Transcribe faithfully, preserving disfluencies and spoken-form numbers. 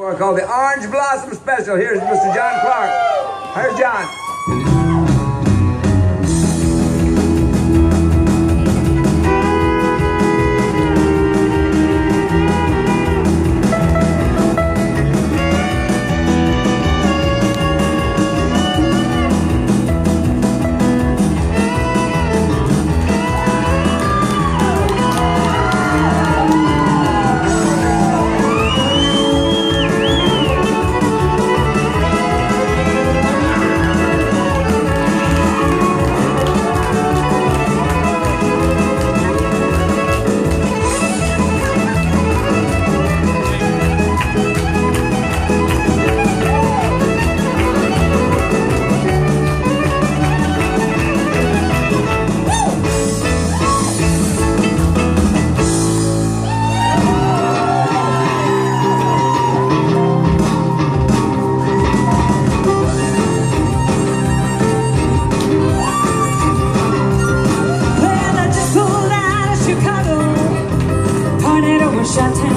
for called the Orange Blossom Special. Here's Mister John Clark. Here's John. Shut